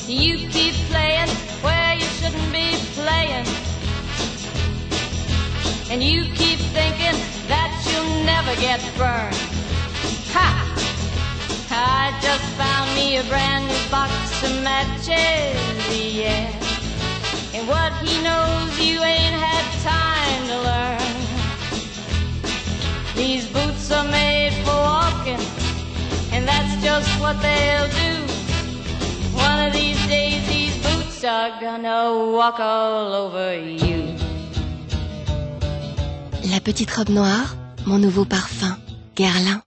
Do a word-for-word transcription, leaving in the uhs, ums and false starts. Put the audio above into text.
You keep playing where you shouldn't be playing, and you keep thinking that you'll never get burned. Ha! I just found me a brand new box of matches, yeah. And what he knows you ain't had time to learn. These boots are made for walking, and that's just what they'll do. One of these days these boots are gonna walk all over you. La petite robe noire, mon nouveau parfum, Guerlain.